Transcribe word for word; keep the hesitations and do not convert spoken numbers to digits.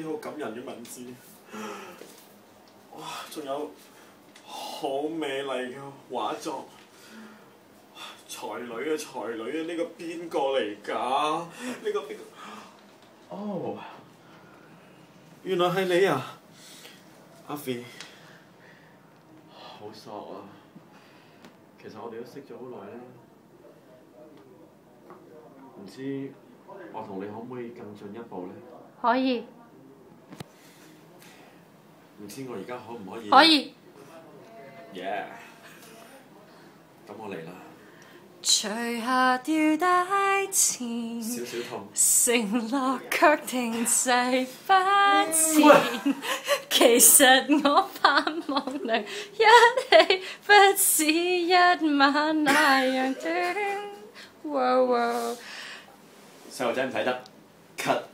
啲好感人嘅文字。哇！仲有好美麗嘅畫作。才女啊才女啊！呢、這個邊個嚟㗎？呢、這個邊個？哦，原來係你啊，阿肥。好索啊！其實我哋都識咗好耐啦。唔知我同你可唔可以更進一步呢？ 可以。 唔知我而家可唔可以？ 可以。 耶！咁我嚟啦。 除下吊帶前， 少少痛。 承諾卻停滯不前。其實我盼望能一起，不止一晚那樣短。細路仔唔睇得，cut。